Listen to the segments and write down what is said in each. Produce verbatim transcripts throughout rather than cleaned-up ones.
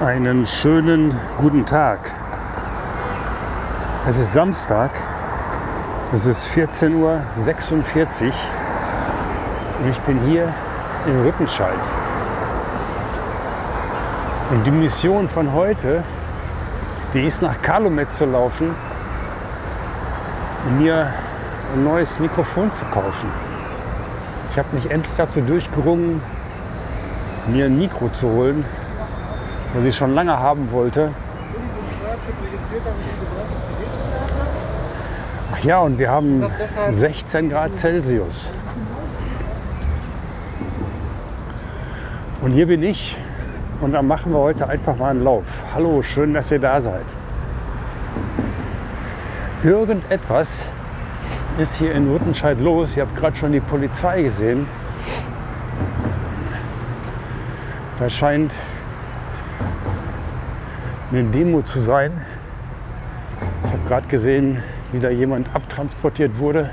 Einen schönen guten Tag. Es ist Samstag, es ist vierzehn Uhr sechsundvierzig und ich bin hier in Rüttenscheid. Und die Mission von heute, die ist nach Calumet zu laufen und mir ein neues Mikrofon zu kaufen. Ich habe mich endlich dazu durchgerungen, mir ein Mikro zu holen, was ich schon lange haben wollte. Ach ja, und wir haben sechzehn Grad Celsius. Und hier bin ich und dann machen wir heute einfach mal einen Lauf. Hallo, schön, dass ihr da seid. Irgendetwas ist hier in Rüttenscheid los. Ihr habt gerade schon die Polizei gesehen. Da scheint eine Demo zu sein. Ich habe gerade gesehen, wie da jemand abtransportiert wurde.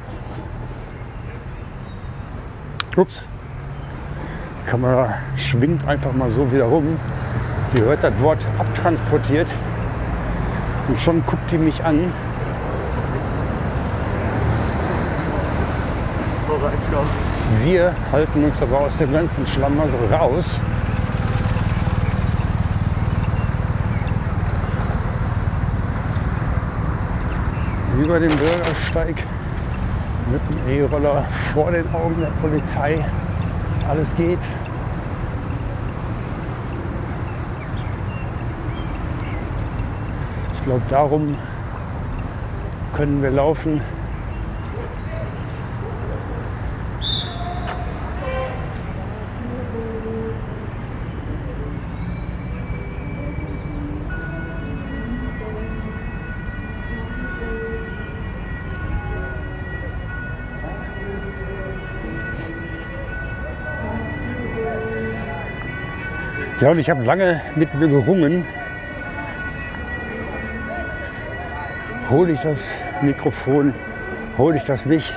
Ups. Die Kamera schwingt einfach mal so wieder rum. Die hört das Wort abtransportiert und schon guckt die mich an. Wir halten uns aber aus dem ganzen Schlamassel raus. Über den Bürgersteig mit dem E-Roller vor den Augen der Polizei. Alles geht. Ich glaube, darum können wir laufen. Ja, und ich habe lange mit mir gerungen, hole ich das Mikrofon, hole ich das nicht.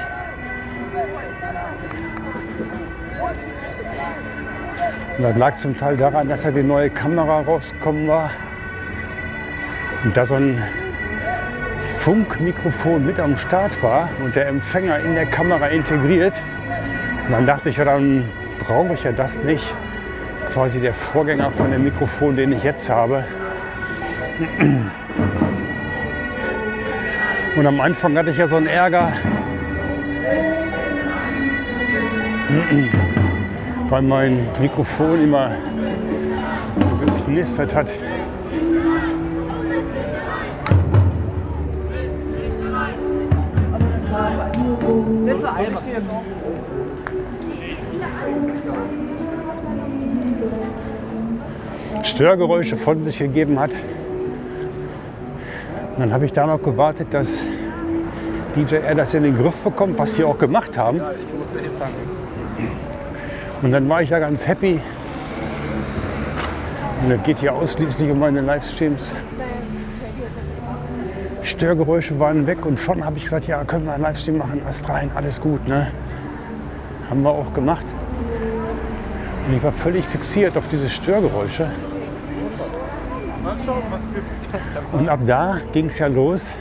Und das lag zum Teil daran, dass ja die neue Kamera rausgekommen war und da so ein Funkmikrofon mit am Start war und der Empfänger in der Kamera integriert. Und dann dachte ich, ja, dann brauche ich ja das nicht. Quasi der Vorgänger von dem Mikrofon, den ich jetzt habe. Und am Anfang hatte ich ja so einen Ärger, weil mein Mikrofon immer so geknistert hat. Das war einfach. Störgeräusche von sich gegeben hat. Und dann habe ich da noch gewartet, dass D J R das in den Griff bekommt, was sie auch gemacht haben. Ja, ich musste eh tanken. Und dann war ich ja ganz happy. Und das geht hier ausschließlich um meine Livestreams. Störgeräusche waren weg und schon habe ich gesagt, ja, können wir einen Livestream machen, Ast rein, alles gut, ne? Haben wir auch gemacht. Und ich war völlig fixiert auf diese Störgeräusche. Und ab da ging es ja los,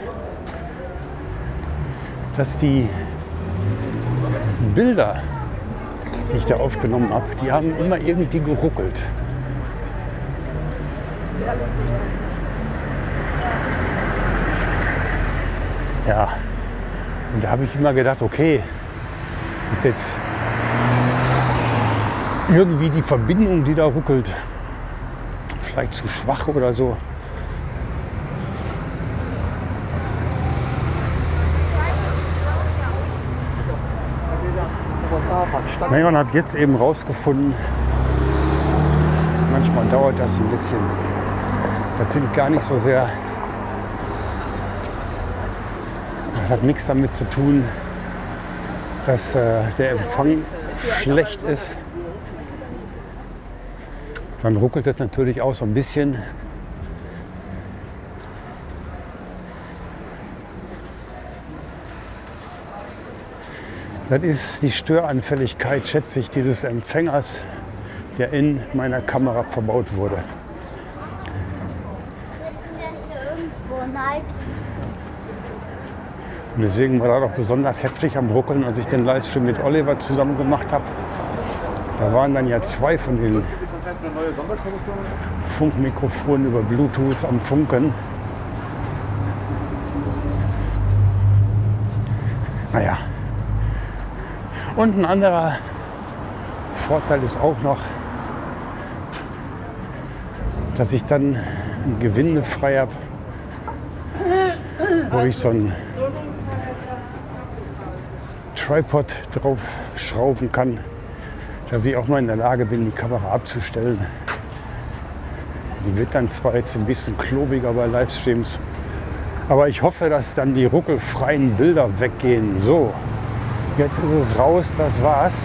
dass die Bilder, die ich da aufgenommen habe, die haben immer irgendwie geruckelt. Ja, und da habe ich immer gedacht, okay, ist jetzt irgendwie die Verbindung, die da ruckelt, vielleicht zu schwach oder so. Naja, und hat jetzt eben rausgefunden, manchmal dauert das ein bisschen. Das sind gar nicht so sehr, das hat nichts damit zu tun, dass äh, der Empfang schlecht ist. Dann ruckelt es natürlich auch so ein bisschen. Das ist die Störanfälligkeit, schätze ich, dieses Empfängers, der in meiner Kamera verbaut wurde. Und deswegen war das auch besonders heftig am Ruckeln, als ich den Livestream mit Oliver zusammen gemacht habe. Da waren dann ja zwei von den Funkmikrofonen über Bluetooth am Funken. Naja. Und ein anderer Vorteil ist auch noch, dass ich dann ein Gewinde frei habe, wo ich so ein Tripod drauf schrauben kann, dass ich auch mal in der Lage bin, die Kamera abzustellen. Die wird dann zwar jetzt ein bisschen klobiger bei Livestreams, aber ich hoffe, dass dann die ruckelfreien Bilder weggehen. So, jetzt ist es raus, das war's.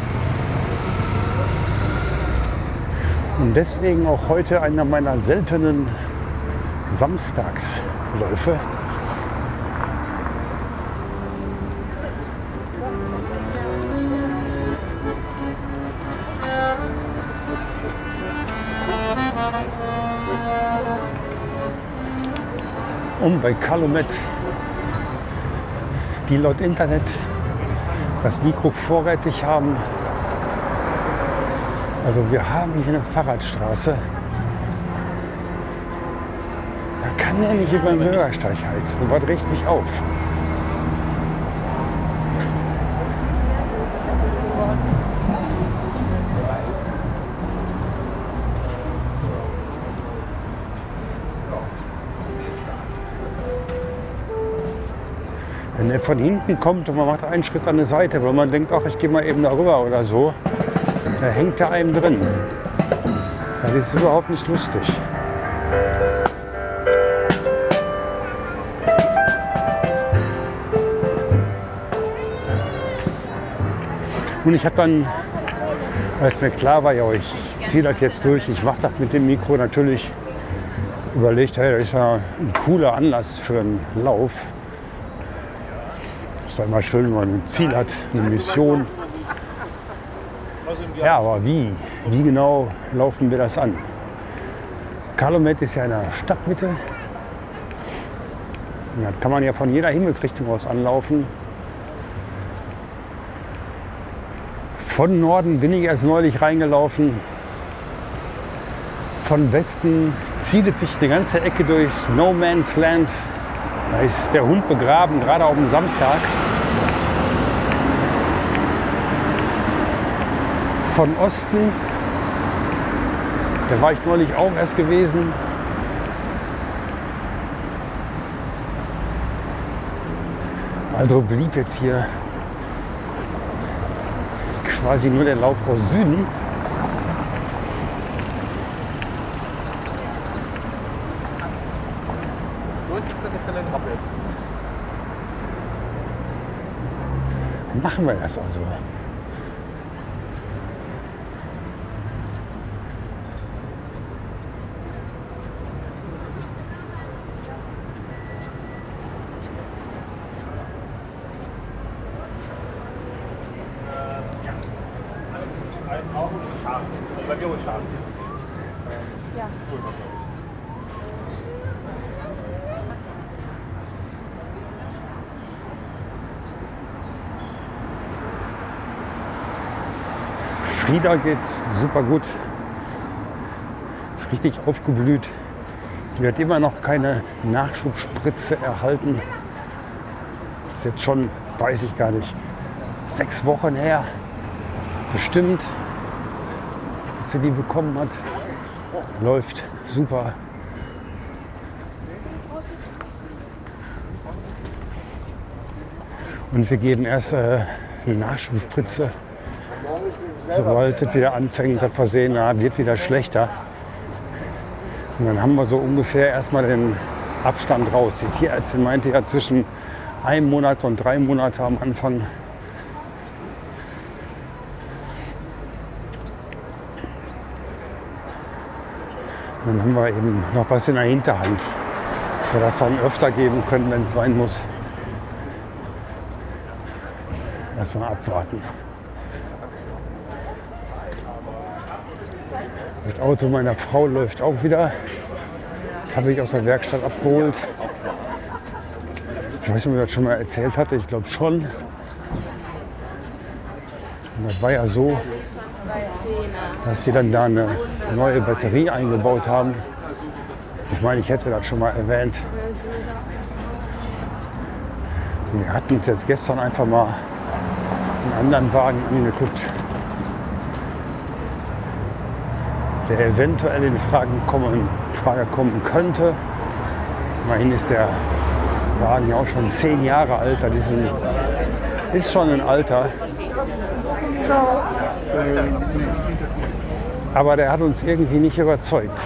Und deswegen auch heute einer meiner seltenen Samstagsläufe. Um bei Calumet, die laut Internet das Mikro vorrätig haben. Also wir haben hier eine Fahrradstraße. Da kann er nicht über den Bürgersteig heizen. Was regt mich auf? Wenn er von hinten kommt und man macht einen Schritt an die Seite, weil man denkt, ach, ich gehe mal eben darüber oder so, da hängt er einem drin. Das ist überhaupt nicht lustig. Und ich habe dann, als mir klar war, ja, ich ziehe das jetzt durch, ich mache das mit dem Mikro, natürlich überlegt, hey, das ist ja ein cooler Anlass für einen Lauf. Ist immer schön, wenn man ein Ziel hat, eine Mission. Ja, aber wie? Wie genau laufen wir das an? Calumet ist ja in der Stadtmitte. Und da kann man ja von jeder Himmelsrichtung aus anlaufen. Von Norden bin ich erst neulich reingelaufen. Von Westen zieht sich die ganze Ecke durchs No Man's Land. Da ist der Hund begraben, gerade auf dem Samstag. Von Osten, da war ich neulich auch erst gewesen. Also blieb jetzt hier quasi nur der Lauf aus Süden. Dann machen wir das also. Frieda geht's super gut. Ist richtig aufgeblüht. Die hat immer noch keine Nachschubspritze erhalten. Das ist jetzt schon, weiß ich gar nicht, sechs Wochen her. Bestimmt, als sie die bekommen hat. Läuft super. Und wir geben erst äh, eine Nachschubspritze, sobald es wieder anfängt, das Versehen, na, wird wieder schlechter. Und dann haben wir so ungefähr erstmal den Abstand raus. Die Tierärztin meinte ja zwischen einem Monat und drei Monate am Anfang. Dann haben wir eben noch was in der Hinterhand, dass wir das dann öfter geben können, wenn es sein muss. Erstmal abwarten. Das Auto meiner Frau läuft auch wieder. Das habe ich aus der Werkstatt abgeholt. Ich weiß nicht, ob ich das schon mal erzählt hatte, ich glaube schon. Und das war ja so, dass die dann da eine neue Batterie eingebaut haben. Ich meine, ich hätte das schon mal erwähnt. Wir hatten uns jetzt gestern einfach mal einen anderen Wagen angeguckt, der eventuell in Frage kommen, Frage kommen könnte. Immerhin ist der Wagen ja auch schon zehn Jahre alt. Das ist, ein, ist schon ein Alter. Aber der hat uns irgendwie nicht überzeugt.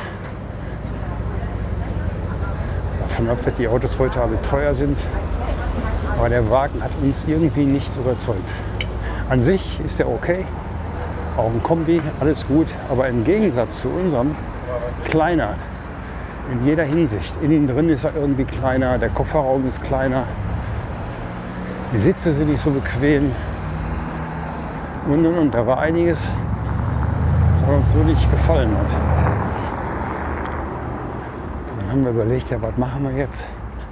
Davon ab, dass die Autos heute alle teuer sind. Aber der Wagen hat uns irgendwie nicht überzeugt. An sich ist der okay. Auch ein Kombi, alles gut. Aber im Gegensatz zu unserem kleiner. In jeder Hinsicht. Innen drin ist er irgendwie kleiner, der Kofferraum ist kleiner. Die Sitze sind nicht so bequem. Und, und, und. Da war einiges, was uns so nicht gefallen hat. Dann haben wir überlegt, ja, was machen wir jetzt?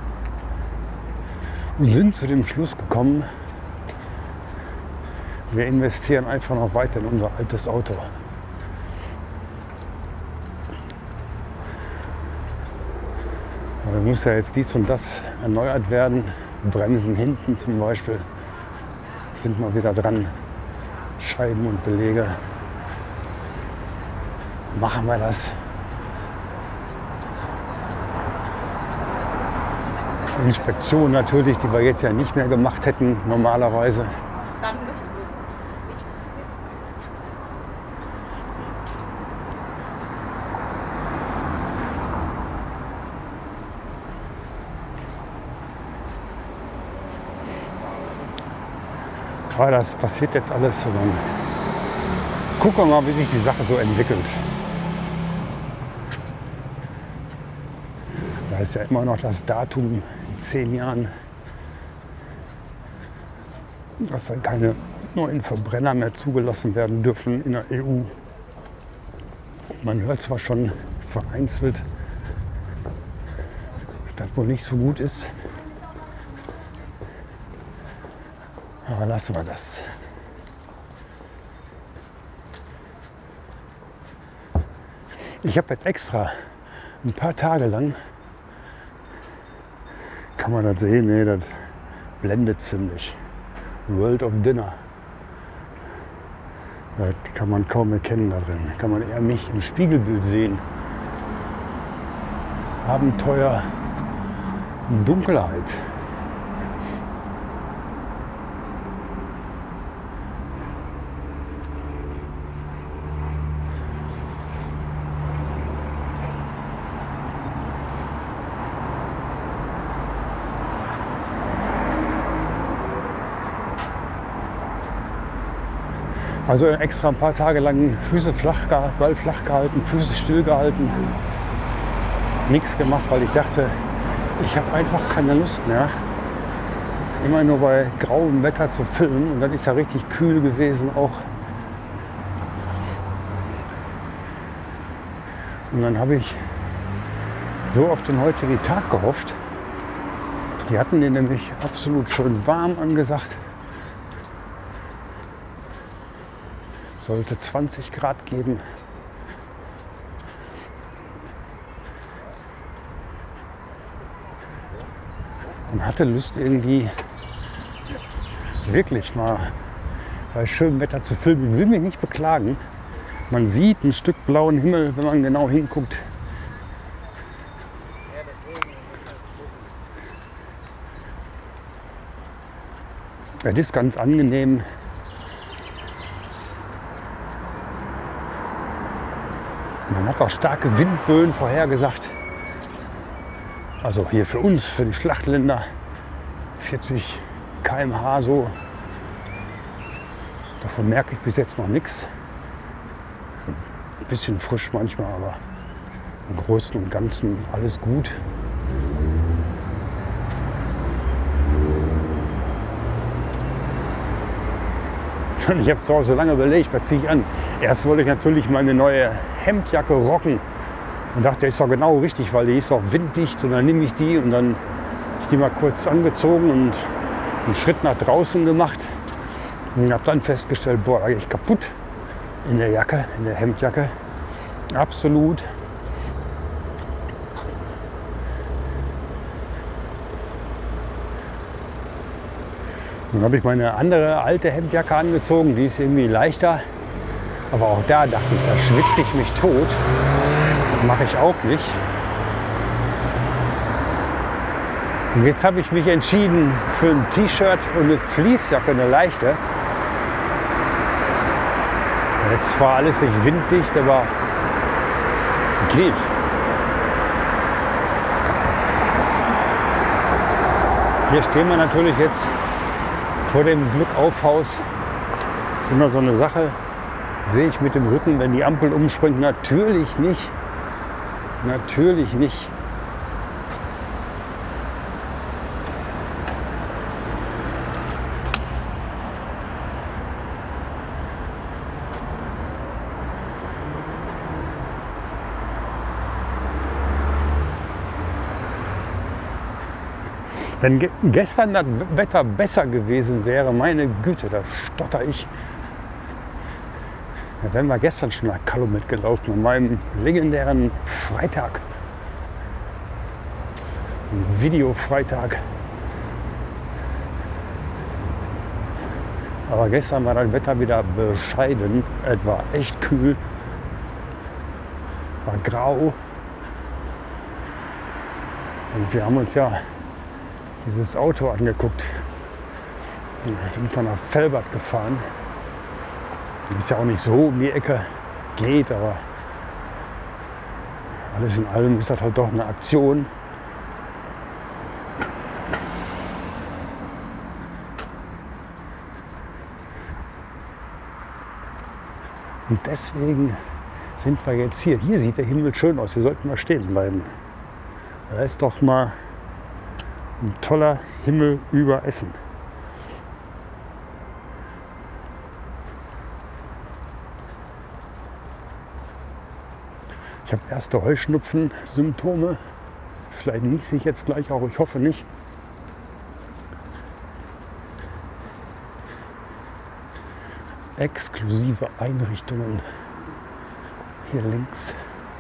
Und sind zu dem Schluss gekommen, wir investieren einfach noch weiter in unser altes Auto. Da muss ja jetzt dies und das erneuert werden. Bremsen hinten zum Beispiel sind mal wieder dran. Scheiben und Belege. Machen wir das. Inspektion natürlich, die wir jetzt ja nicht mehr gemacht hätten normalerweise. Aber das passiert jetzt alles so. Dann gucken wir mal, wie sich die Sache so entwickelt. Da ist ja immer noch das Datum in zehn Jahren, dass dann keine neuen Verbrenner mehr zugelassen werden dürfen in der E U. Man hört zwar schon vereinzelt, dass das wohl nicht so gut ist. Aber lassen wir das. Ich habe jetzt extra ein paar Tage lang, kann man das sehen, nee, das blendet ziemlich. World of Dinner. Das kann man kaum erkennen da drin. Kann man eher mich im Spiegelbild sehen. Abenteuer in Dunkelheit. Also extra ein paar Tage lang Füße flach, Ball flach gehalten, Füße still gehalten. Nichts gemacht, weil ich dachte, ich habe einfach keine Lust mehr, immer nur bei grauem Wetter zu filmen. Und dann ist ja richtig kühl gewesen auch. Und dann habe ich so auf den heutigen Tag gehofft. Die hatten den nämlich absolut schön warm angesagt. Sollte zwanzig Grad geben. Und hatte Lust irgendwie wirklich mal bei schönem Wetter zu filmen. Ich will mich nicht beklagen. Man sieht ein Stück blauen Himmel, wenn man genau hinguckt. Das ist ganz angenehm. Man hat auch starke Windböen vorhergesagt. Also hier für uns, für die Flachländer, vierzig Kilometer pro Stunde so. Davon merke ich bis jetzt noch nichts. Ein bisschen frisch manchmal, aber im Großen und Ganzen alles gut. Und ich habe zu Hause lange überlegt, was ziehe ich an. Erst wollte ich natürlich meine neue Hemdjacke rocken und dachte, das ist doch genau richtig, weil die ist auch winddicht und dann nehme ich die und dann, ich die mal kurz angezogen und einen Schritt nach draußen gemacht. Und habe dann festgestellt, boah, da gehe ich kaputt in der Jacke, in der Hemdjacke. Absolut. Dann habe ich meine andere alte Hemdjacke angezogen, die ist irgendwie leichter. Aber auch da dachte ich, da schwitze ich mich tot. Mache ich auch nicht. Und jetzt habe ich mich entschieden für ein T-Shirt und eine Fleecejacke, eine leichte. Das ist zwar alles nicht winddicht, aber geht. Hier stehen wir natürlich jetzt vor dem Glückaufhaus. Das ist immer so eine Sache. Sehe ich mit dem Rücken, wenn die Ampel umspringt? Natürlich nicht. Natürlich nicht. Wenn ge gestern das Wetter besser gewesen wäre, meine Güte, da stotter ich. Da wären wir gestern schon nach Calumet gelaufen, an meinem legendären Freitag. Ein Videofreitag. Aber gestern war das Wetter wieder bescheiden. Es war echt kühl. War grau. Und wir haben uns ja dieses Auto angeguckt. Wir sind von nach Velbert gefahren. Ist ja auch nicht so um die Ecke, geht, aber alles in allem ist das halt doch eine Aktion. Und deswegen sind wir jetzt hier. Hier sieht der Himmel schön aus, hier sollten wir stehen bleiben. Da ist doch mal ein toller Himmel über Essen. Ich habe erste Heuschnupfen-Symptome. Vielleicht niese ich jetzt gleich auch, ich hoffe nicht. Exklusive Einrichtungen hier links.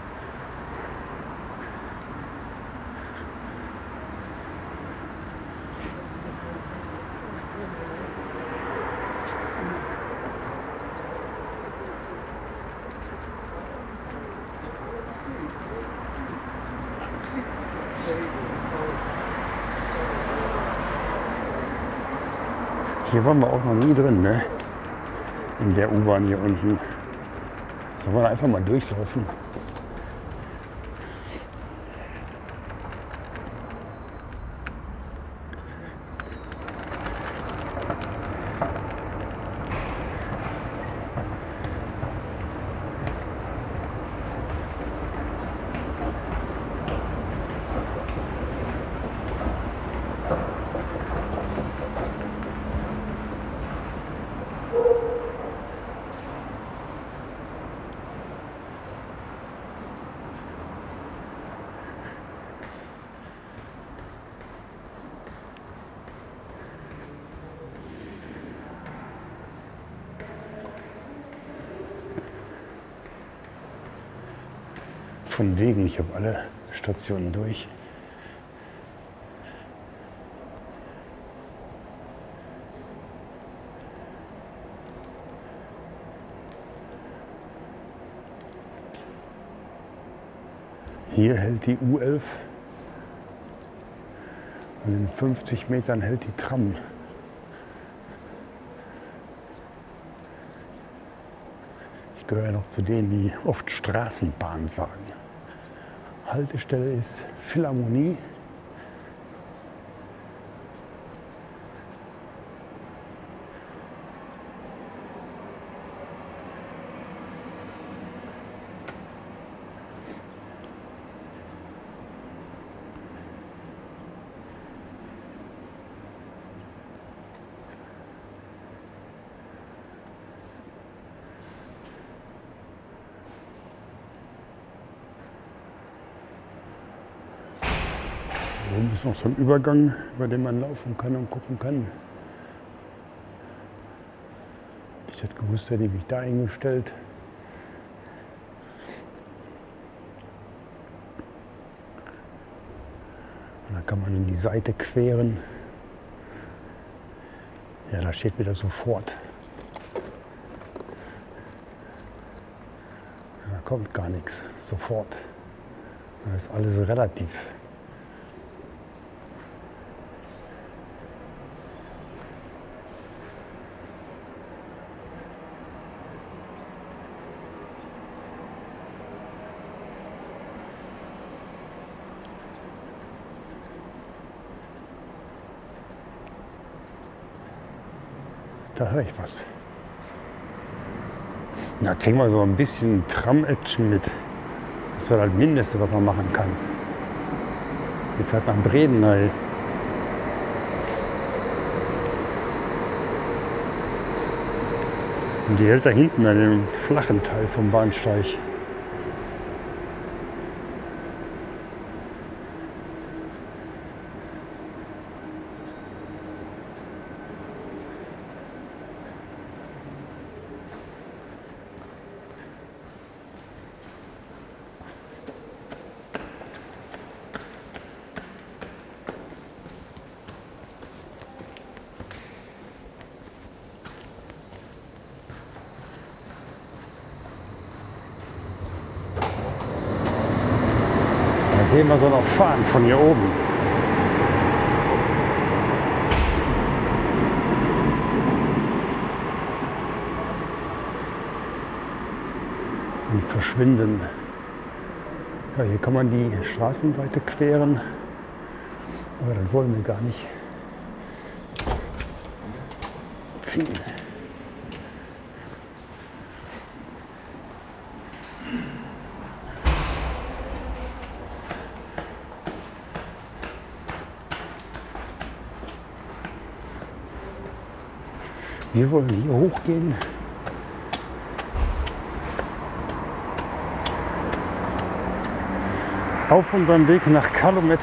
Hier waren wir auch noch nie drin, ne? In der U-Bahn hier unten. Sollen wir da einfach mal durchlaufen? Von wegen, ich habe alle Stationen durch. Hier hält die U elf und in fünfzig Metern hält die Tram. Ich gehöre noch zu denen, die oft Straßenbahn sagen. Haltestelle ist Philharmonie. Oben ist noch so ein Übergang, über den man laufen kann und gucken kann. Ich hätte gewusst, hätte ich mich da eingestellt. Und dann kann man in die Seite queren. Ja, da steht wieder sofort. Da kommt gar nichts, sofort. Das ist alles relativ. Da höre ich was. Da kriegen wir so ein bisschen Tram-Action mit. Das ist halt das Mindeste, was man machen kann. Die fährt nach Bredeney. Und die hält da hinten an dem flachen Teil vom Bahnsteig. Da sehen wir so noch fahren von hier oben. Und verschwinden. Ja, hier kann man die Straßenseite queren, aber das wollen wir gar nicht ziehen. Wir wollen hier hochgehen. Auf unserem Weg nach Calumet.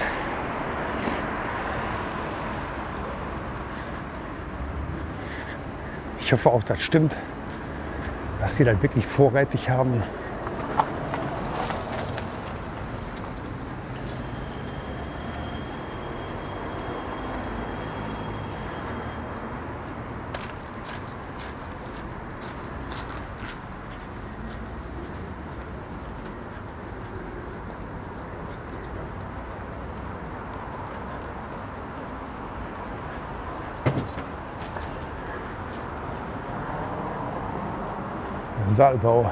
Ich hoffe auch, das stimmt, dass die das wirklich vorrätig haben. Saalbau.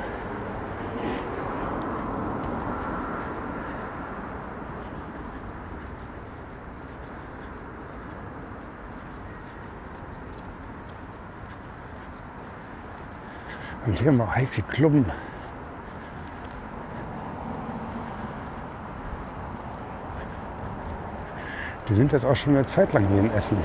Und hier haben wir Haifi-Klubben. Die sind jetzt auch schon eine Zeit lang hier in Essen.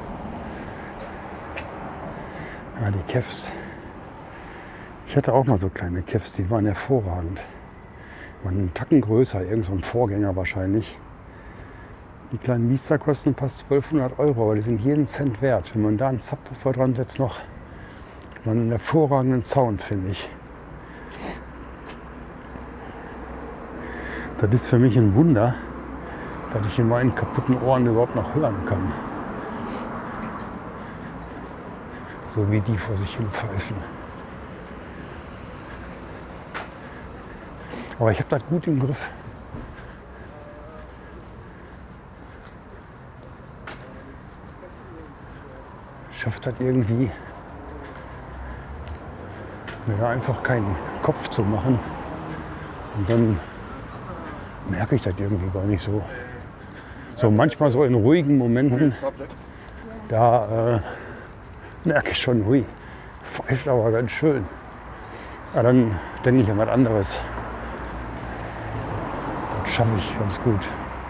Ja, die Kefs. Ich hatte auch mal so kleine Kefs, die waren hervorragend. Die waren einen Tacken größer, irgend so ein Vorgänger wahrscheinlich. Die kleinen Miester kosten fast zwölfhundert Euro, aber die sind jeden Cent wert. Wenn man da einen Subwoofer dran setzt noch, hat man einen hervorragenden Sound, finde ich. Das ist für mich ein Wunder, dass ich in meinen kaputten Ohren überhaupt noch hören kann. So wie die vor sich hin pfeifen. Aber ich habe das gut im Griff. Ich schaffe das irgendwie, mir da einfach keinen Kopf zu machen. Und dann merke ich das irgendwie gar nicht so. So manchmal so in ruhigen Momenten, da äh, merke ich schon, hui, pfeift aber ganz schön. Aber dann denke ich an was anderes. Das schaffe ich ganz gut.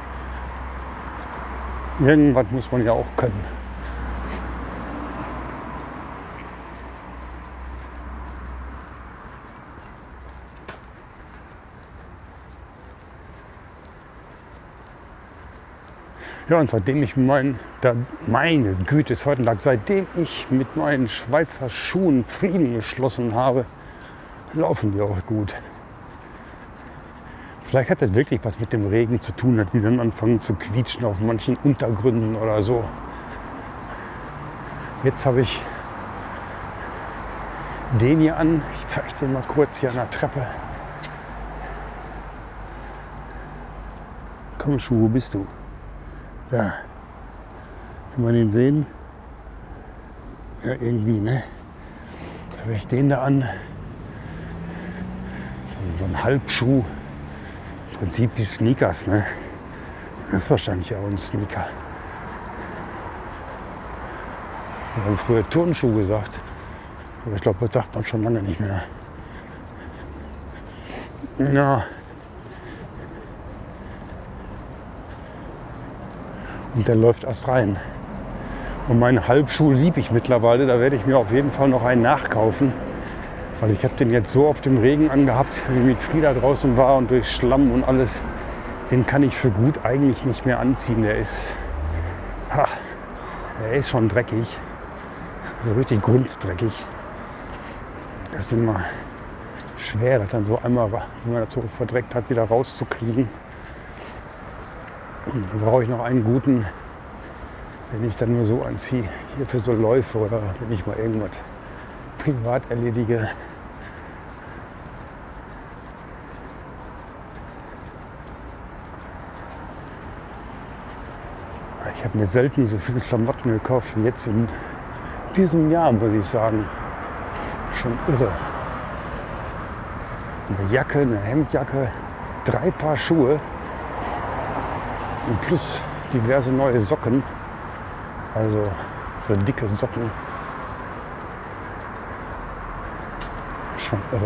Irgendwas muss man ja auch können. Ja, und seitdem ich mein, da, meine Güte, ist heute ein Tag, seitdem ich mit meinen Schweizer Schuhen Frieden geschlossen habe, laufen die auch gut. Vielleicht hat das wirklich was mit dem Regen zu tun, dass die dann anfangen zu quietschen auf manchen Untergründen oder so. Jetzt habe ich den hier an. Ich zeige den mal kurz hier an der Treppe. Komm, Schuh, wo bist du? Da. Kann man den sehen? Ja, irgendwie, ne? Jetzt habe ich den da an. So, so ein Halbschuh. Im Prinzip wie Sneakers, ne? Das ist wahrscheinlich auch ein Sneaker. Wir haben früher Turnschuh gesagt. Aber ich glaube, das sagt man schon lange nicht mehr. Ja. Und der läuft erst rein. Und meinen Halbschuh liebe ich mittlerweile. Da werde ich mir auf jeden Fall noch einen nachkaufen. Weil ich habe den jetzt so oft im Regen angehabt, wie ich mit Frieda draußen war und durch Schlamm und alles. Den kann ich für gut eigentlich nicht mehr anziehen. Der ist, ha, der ist schon dreckig. So richtig grunddreckig. Das ist immer schwer, das dann so einmal, wenn man das so verdreckt hat, wieder rauszukriegen. Und dann brauche ich noch einen guten, den ich dann nur so anziehe. Hier für so Läufe oder wenn ich mal irgendwas privat erledige. Ich habe mir selten so viele Klamotten gekauft wie jetzt in diesem Jahr, muss ich sagen. Schon irre. Eine Jacke, eine Hemdjacke, drei Paar Schuhe und plus diverse neue Socken. Also so dicke Socken. Schon irre.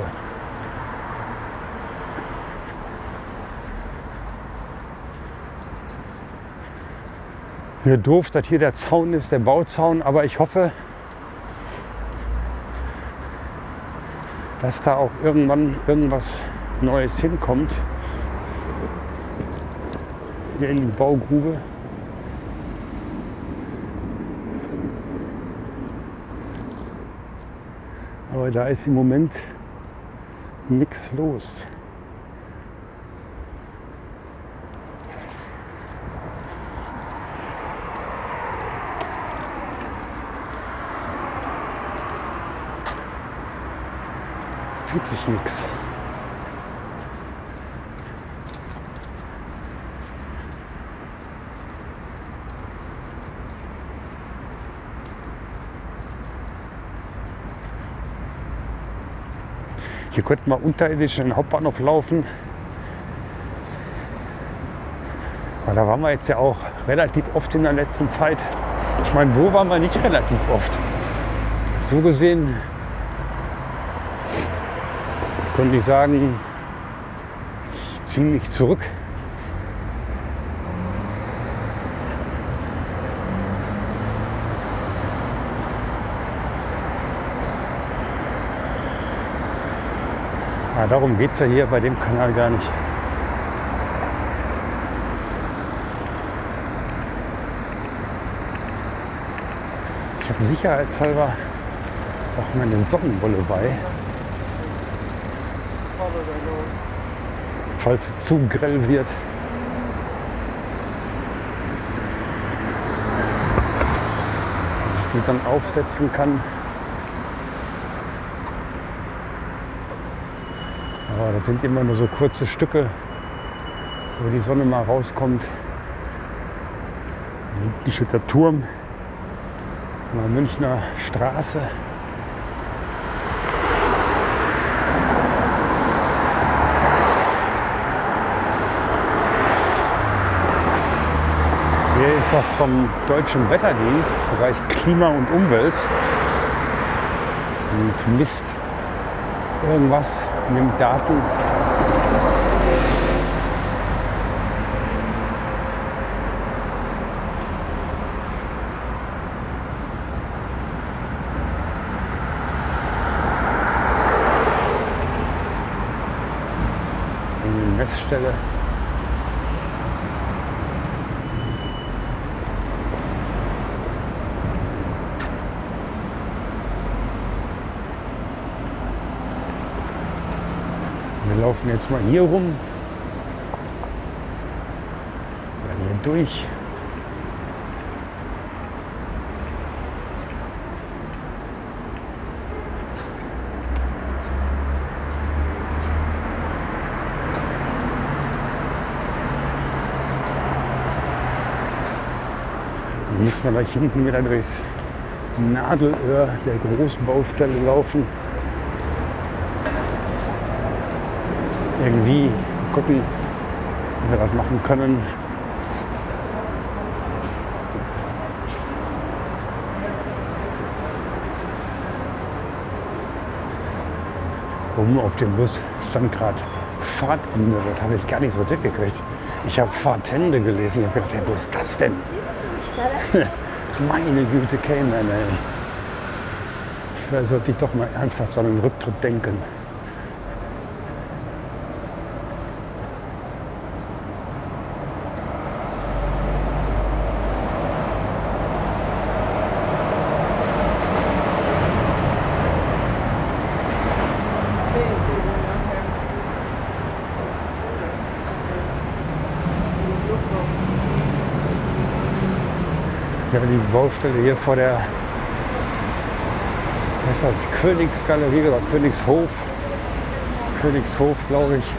Hier doof, dass hier der Zaun ist, der Bauzaun, aber ich hoffe, dass da auch irgendwann irgendwas Neues hinkommt. Hier in die Baugrube. Aber da ist im Moment nichts los. Tut sich nichts. Hier könnten wir unterirdisch in den Hauptbahnhof laufen. Aber da waren wir jetzt ja auch relativ oft in der letzten Zeit. Ich meine, wo waren wir nicht relativ oft? So gesehen könnte ich sagen, ich ziehe mich zurück. Ja, darum geht es ja hier bei dem Kanal gar nicht. Ich habe sicherheitshalber auch meine Sonnenbrille bei. Falls es zu grell wird. Dass ich die dann aufsetzen kann. Aber das sind immer nur so kurze Stücke, wo die Sonne mal rauskommt. Hier steht der Turm an der Münchner Straße. Hier ist was vom Deutschen Wetterdienst, Bereich Klima und Umwelt. Und misst irgendwas, nimmt Daten. Eine Messstelle. Wir laufen jetzt mal hier rum. Oder hier durch. Dann müssen wir gleich hinten wieder durchs Nadelöhr der großen Baustelle laufen. Irgendwie gucken, wie wir das machen können. Oben auf dem Bus stand gerade Fahrtende. Das habe ich gar nicht so dick gekriegt. Ich habe Fahrtende gelesen. Ich habe gedacht, ja, wo ist das denn? Meine Güte, Cayman, ey. Vielleicht sollte ich doch mal ernsthaft an den Rücktritt denken. Ja, die Baustelle hier vor der, was ist das, Königsgalerie oder Königshof, Königshof, glaube ich.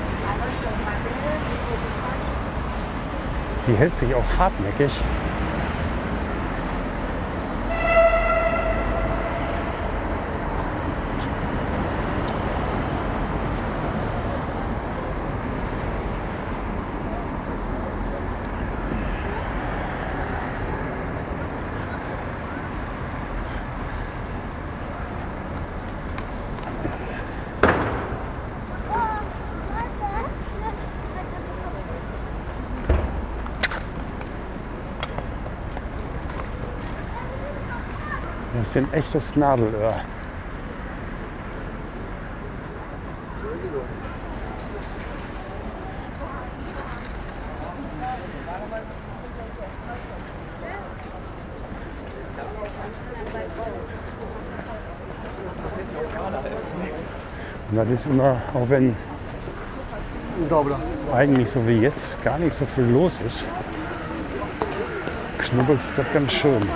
Die hält sich auch hartnäckig. Das ist ein echtes Nadelöhr. Und das ist immer, auch wenn eigentlich so wie jetzt gar nicht so viel los ist, knubbelt sich das ganz schön.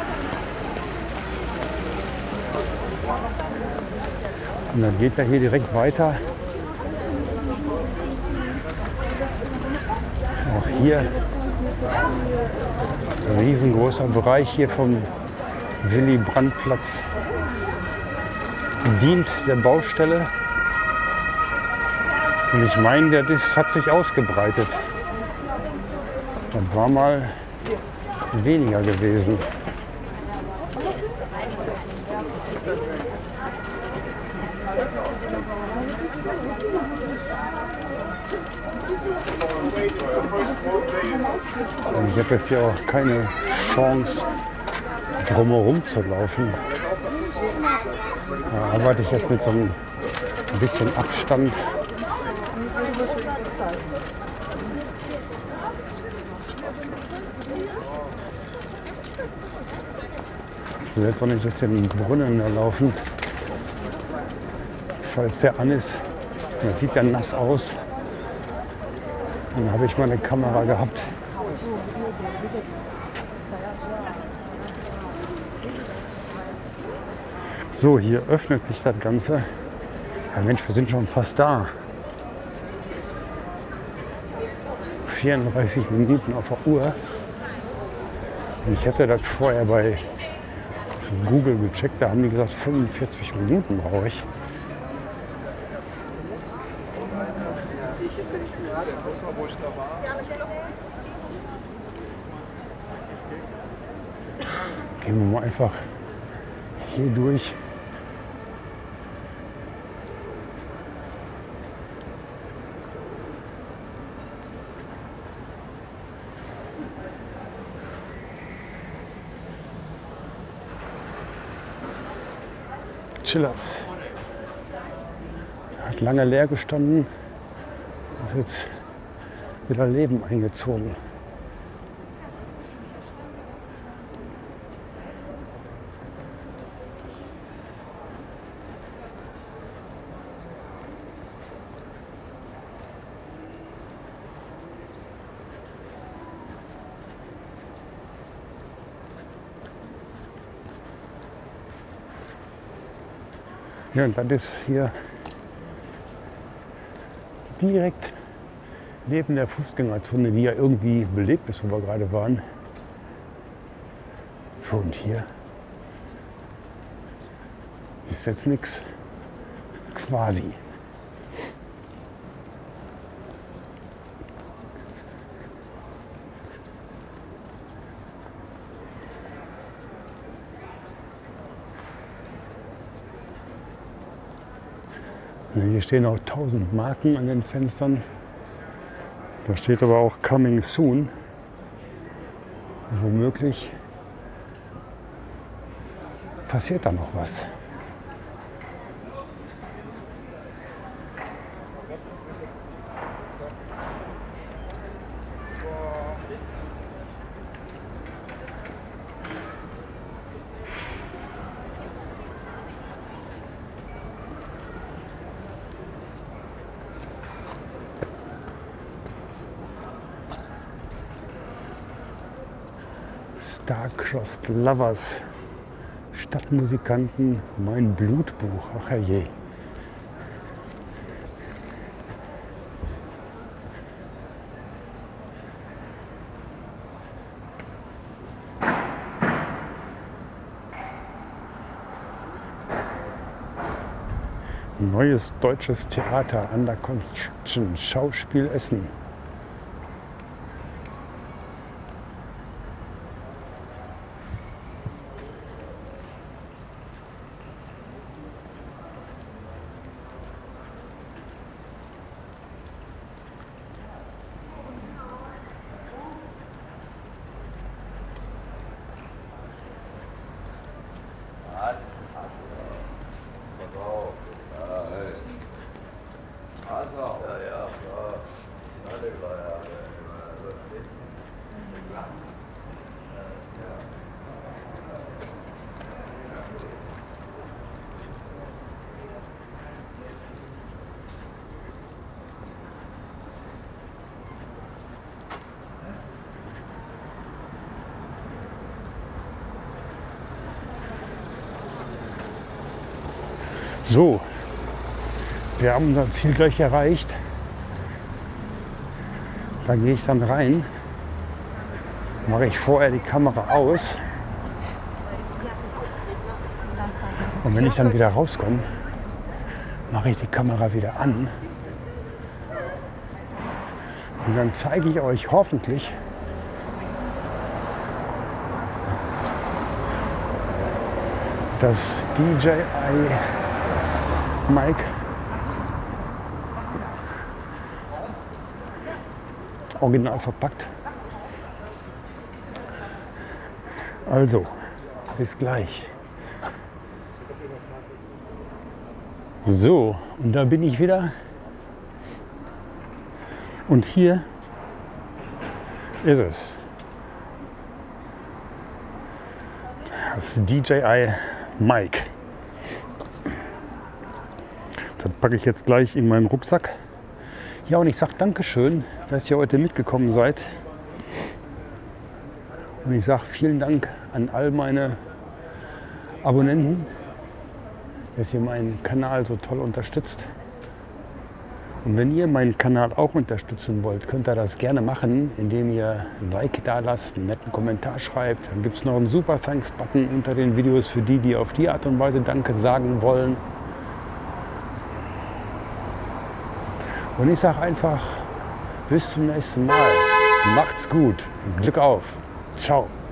Und dann geht er hier direkt weiter. Auch hier ein riesengroßer Bereich hier vom Willy-Brandt-Platz dient der Baustelle. Und ich meine, das hat sich ausgebreitet. Das war mal weniger gewesen. Und ich habe jetzt hier auch keine Chance, drumherum zu laufen. Da arbeite ich jetzt mit so einem bisschen Abstand. Ich will jetzt auch nicht durch den Brunnen da laufen, falls der an ist. Das sieht ja nass aus. Dann habe ich meine Kamera gehabt. So, hier öffnet sich das Ganze. Ja, Mensch, wir sind schon fast da. vierunddreißig Minuten auf der Uhr. Und ich hatte das vorher bei Google gecheckt, da haben die gesagt, fünfundvierzig Minuten brauche ich. Gehen wir mal einfach hier durch. Chillers. Hat lange leer gestanden. Ist jetzt wieder Leben eingezogen. Ja, und dann ist hier direkt neben der Fußgängerzone, die ja irgendwie belebt ist, wo wir gerade waren. Und hier ist jetzt nichts. Quasi. Hier stehen auch tausend Marken an den Fenstern. Da steht aber auch Coming Soon. Womöglich passiert da noch was. Star-Crossed Lovers, Stadtmusikanten, mein Blutbuch, ach herrje. Neues deutsches Theater, Under Construction, Schauspiel Essen. So, wir haben unser Ziel gleich erreicht. Da gehe ich dann rein, mache ich vorher die Kamera aus und wenn ich dann wieder rauskomme, mache ich die Kamera wieder an und dann zeige ich euch hoffentlich das D J I Mike original verpackt. Also, bis gleich. So, und da bin ich wieder. Und hier ist es. Das D J I Mike. Das packe ich jetzt gleich in meinen Rucksack. Ja, und ich sage Dankeschön, dass ihr heute mitgekommen seid. Und ich sage vielen Dank an all meine Abonnenten, dass ihr meinen Kanal so toll unterstützt. Und wenn ihr meinen Kanal auch unterstützen wollt, könnt ihr das gerne machen, indem ihr ein Like da lasst, einen netten Kommentar schreibt. Dann gibt es noch einen Super Thanks-Button unter den Videos für die, die auf die Art und Weise Danke sagen wollen. Und ich sage einfach, bis zum nächsten Mal. Macht's gut. Glück auf. Ciao.